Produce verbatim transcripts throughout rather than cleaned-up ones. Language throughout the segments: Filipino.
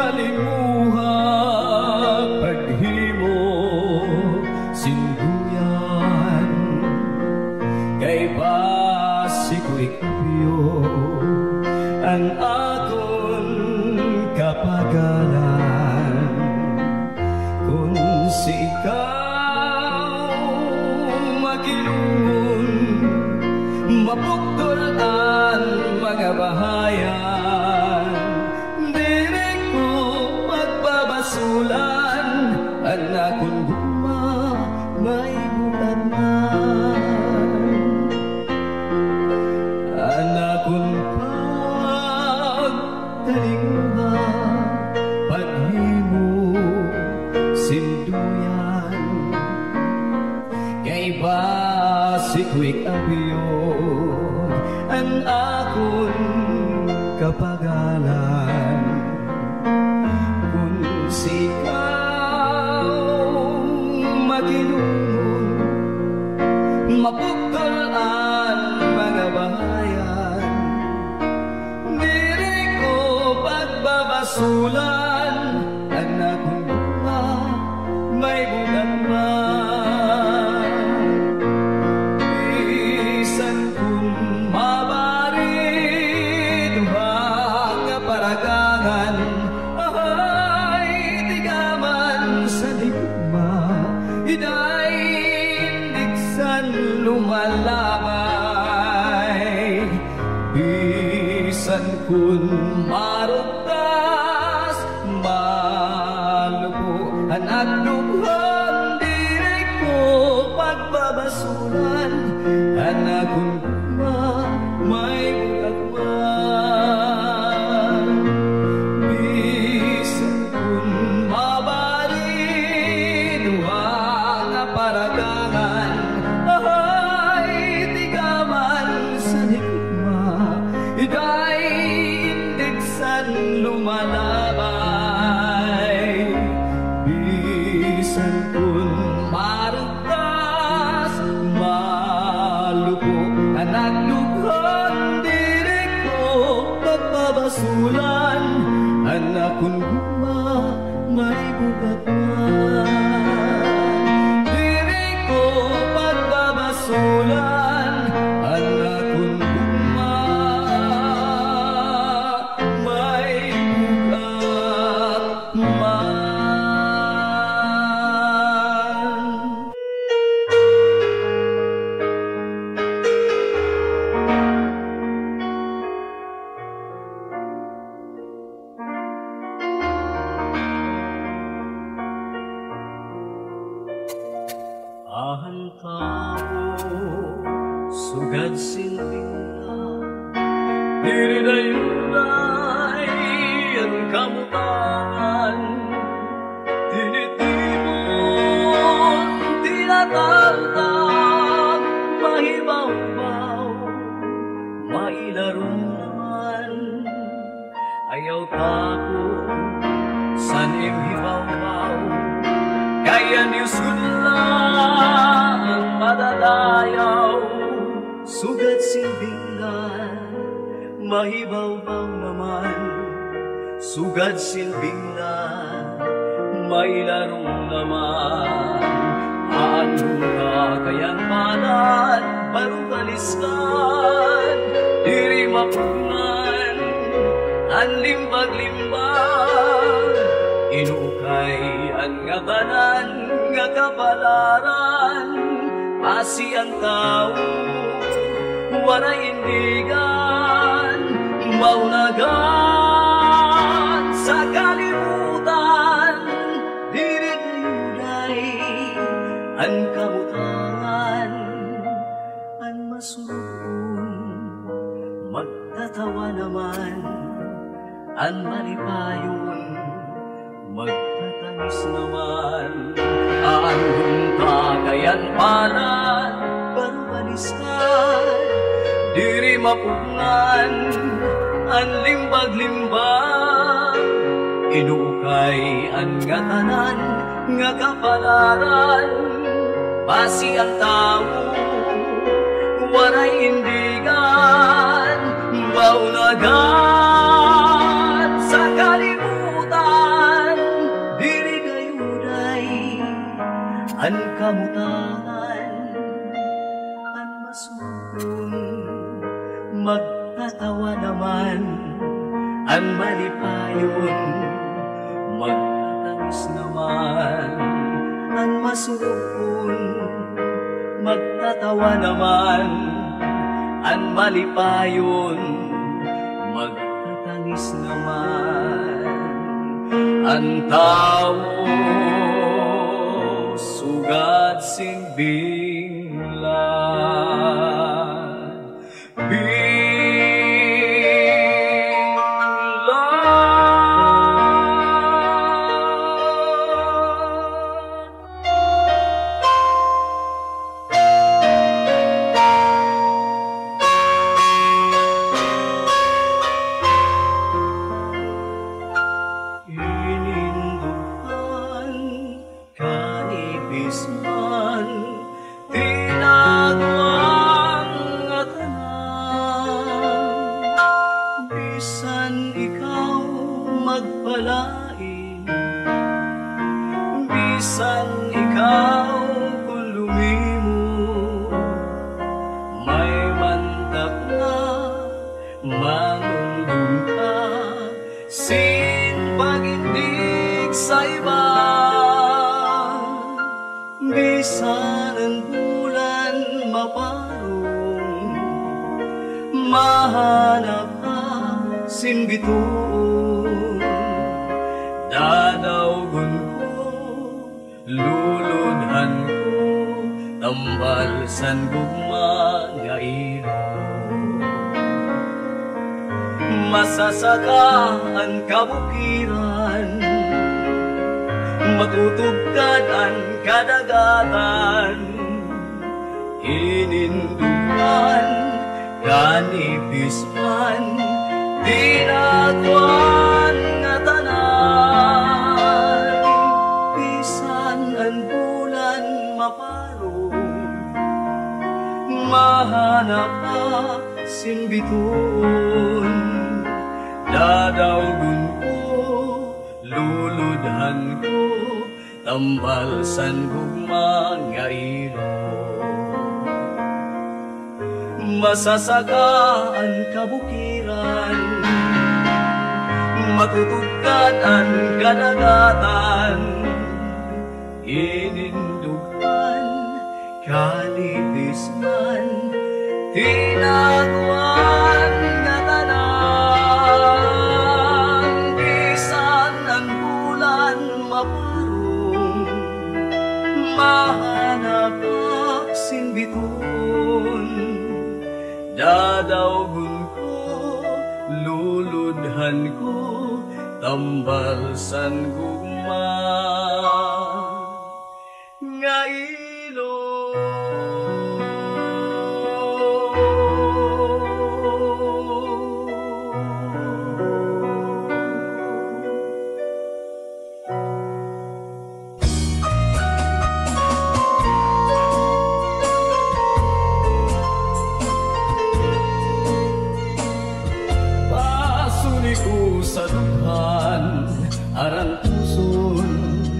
kalimuha paghimo sinduyan kay basiko'y kapyo ang akon kapagalan kung si ikaw makilungon mapuktol ang mga bahayan dili ko magbabasulan ang akong guma may bulanan ang akong pagtalingba paghimo sinduyan kay basiko'y kabiyon ang akon kapagalan kung si ikaw maginungon mapuktol ang mga bahayan dili ko pagbabasulan ang akong bunga may bulan man bisan kung mabari duha nga paragangan ay tigaman sa digma iday indiksan lumalabay bisan kung marutas malupo ang agduhan dili ko pagbabasulan ang akong guma may bugagman bisan kung mabali duha nga paragangan ay tigaman sa higma iday indiksan lumalabay bisan kung marutas malupo ang nagdughon dili ko pagbabasulan ang akong guma may bugatman dili ko pagbabasulan ang akong guma may bugatman. Ahan tao sugad silbingan diri dayunay ang kamutangan tinitipon tinataltag mahibaw-baw mailarong naman ayaw tako san imhibaw-baw kaya Diyos ang madadayaw sugat silbinglan mahibaw-baw naman sugat silbinglan mailarong naman aanong ka kayang manan barukaliskan diri mapungan ang limbag-limbag inukay ang nga banan nga kapalaran pasi ang tao wala indigan maunagan sa kalimutan diri dayunay ang kamutangan ang masulupon magtatawa naman ang malipayon magtatamis naman anong kagayan palan barubaniskan diri mapungan ang limbag-limbag inukay ang nga tanan nga kapalaran pasi ang tao waray indigan maunagan sa kalimutan an kamutan, an masukon, magtatawa naman, an malipayon, magtatangis naman, an masukon, magtatawa naman, an malipayon, magtatangis naman. Ang tao sugat simbing lang, man, tinagwang atanan, bisan ikaw magpalain, bisan ikaw kung lumimo, may mantak na mangundong ka, sin pagindig sa iba. Bisan ang bulan maparong, mahanap ka sinbitoon, dadawgon ko, luludhan ko, tambal san gugma nga ilong. Masasaka ang kabukiran, matutugkad ang kadagatan, inindukan kanipis man, tinagwan nga tanan, bisan ang bulan maparong, mahanap ka sinbitoon, dadawgon ko, luludhan ko, tambal san gugma nga ilong. Masasaka ang kabukiran, matutugkad ang kadagatan, inindukan kanipis man, tinagwan nga tanan, bisan ang bulan maparong, mahanap ak sinbitoon, dadawgon ko, luludhan ko, tambal san gugma nga ilong. Sa dughan, arang puson,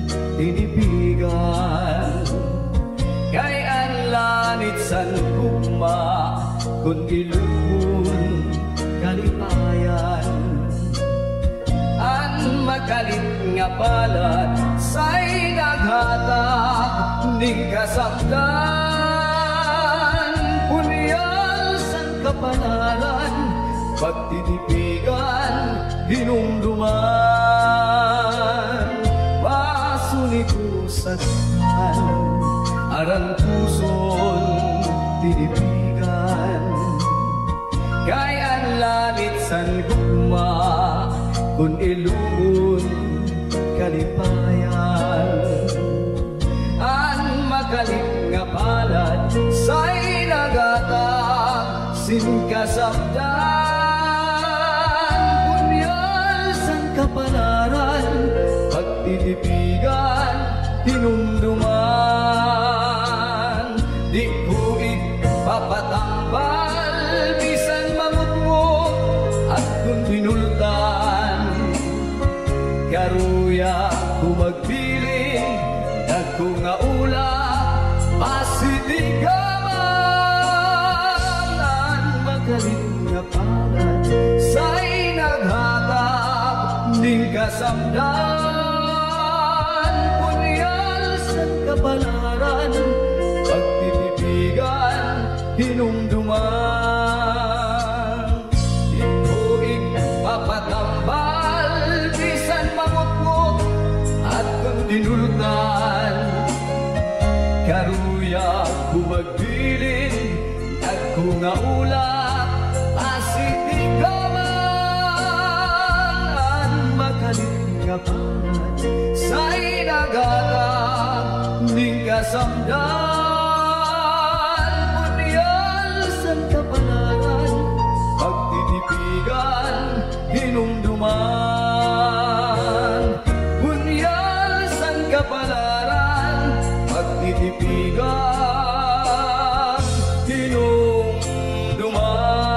tinipigan, kay ang lanit san gugma, kung iluhon kalipayan. Ang makalit nga palad, sa'y naghatag, ning kasabdan, punyal san kapanalan, pagtitipigan, hinumduman, pasuni ko sa dughan, arang puson, tinipigan, kay ang langit san gugma, kung iluhon kalipayan. Ang makalit nga palad, sa'y nagatag, sin kasabdan, kapalaran, pagtitipigan, hinumduman, di ko ipapatambal, bisan mamutmo at kung pinultan, karuya ko magpiling, dagko nga ulan, kasamdan, kunyal sa kapalaran, pagtitipigan, hinumduman. Ito'y papatambal, bisan mamutmut at kung dinultan. Karuya kumagbilin at kung naulat, asitikaman makalit nga pangat sa inagatang ning kasamdan, bunyal sa kapalaran, pagtitipigan, hinumduman. Bunyal sa kapalaran, pagtitipigan, hinumduman.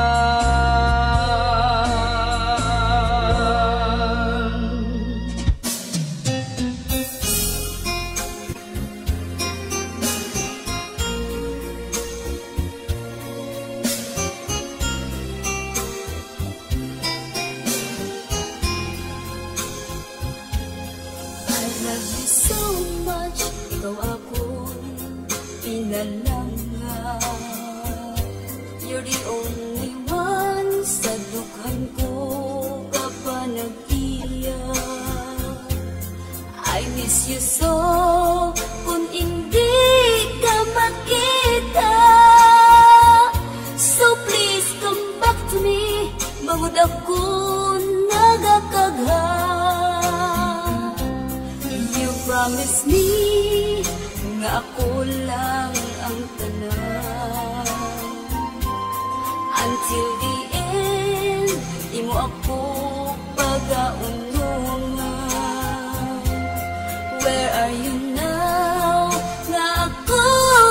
I love you so much, ikaw akong pinalangan. You're the only one sa dukhan ko kapag nag-iyak. I miss you so kung hindi ka makita. So please come back to me, bangod ako nagakagha. You promise me nga ako lang ang tanan. Until the end, imo ako pag-aunungan. Where are you now? Nga ako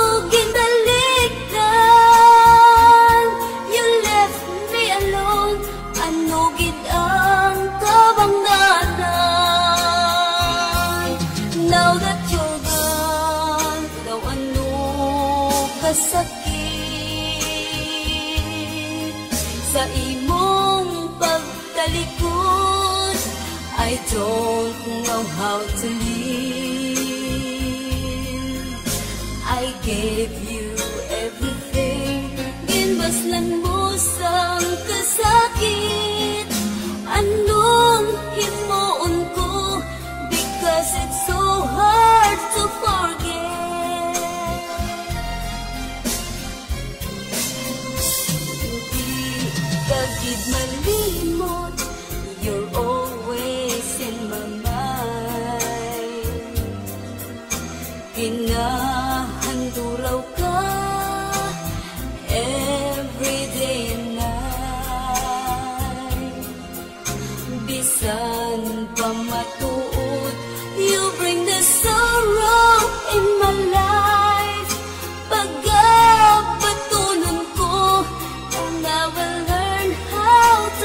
gindaligdan. You left me alone, ano gid ang kabangdanan. Now that you're gone, daw ano kasakit sa imong pagtalikod. I don't know how to live. I gave you everything, ginbaslan mo sang kasakit. Anong himuon ko, because it's so hard to forget. Di ka gid malimot, you're always in my mind. Kinahanduraw ka every day and night. Bisan pa matuod, you bring the sorrow in my life. Pagkapatunon ko, and I will learn how to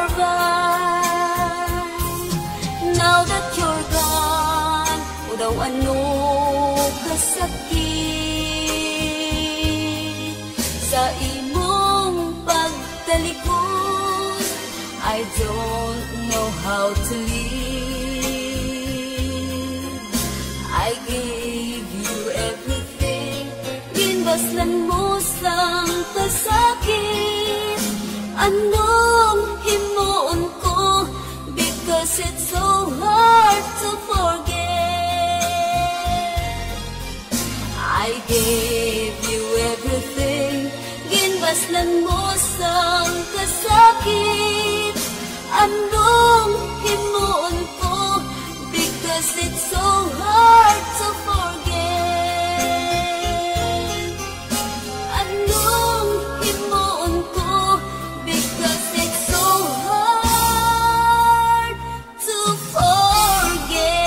survive. Now that you're gone, o daw ano kasakit sa imong pagtalikod. I don't know how to live. I gave you everything, ginbaslan mo sang kasakit. Anong himuon ko, because it's so hard to forget. I gave you everything, ginbaslan mo sang kasakit. Anong himuon ko, because it's so hard to forget. Anong himuon ko, because it's so hard to forget.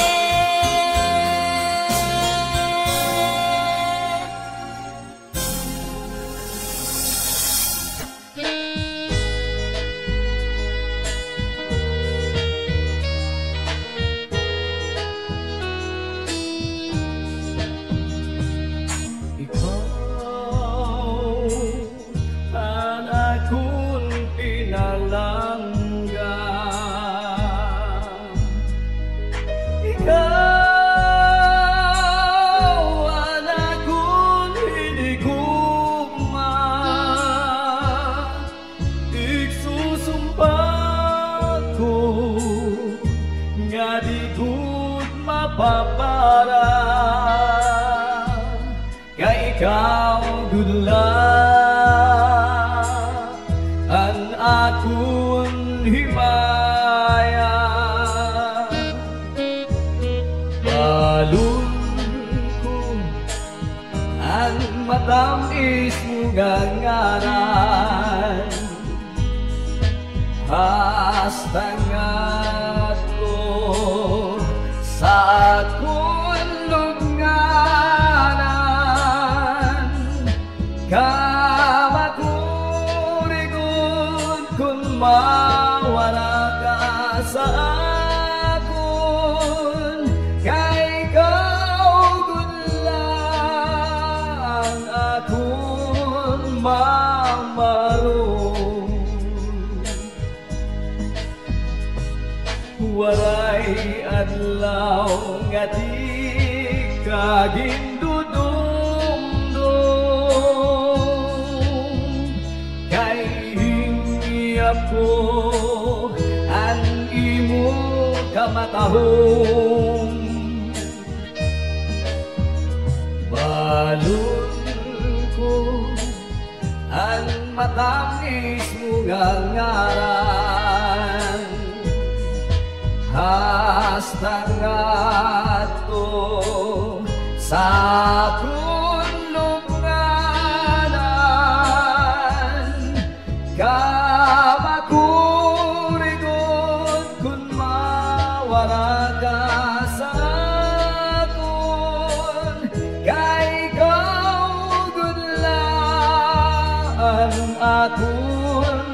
nga di ko't mapaparang kay ikaw gudla ang akong himaya. Balon ko ang matamis mo gangaran, hastangat ko sa akong lugnanan. Kamakurigod kung mawala ka sa akon, kay ikaw gudlang akong mamarong. Waray adlaw nga di ka gindudumdum, kay hingiap ko ang imo kamatahong. Balon ko ang matamis mo gangaran, hastangat ko sa akong lugnanan. Kamakurigod kung mawala ka sa akon, kay ikaw gudlaan akong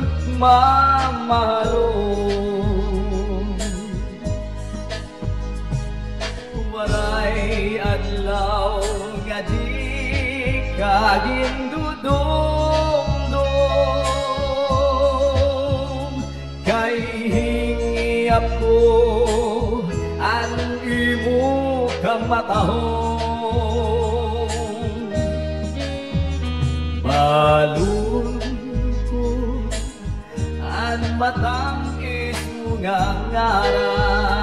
mamahalong. Waray adlaw nga di ka gindudumdum, kay hingiap ko ang imo kamatahong. Balon ko ang matamis mo nga ngaran,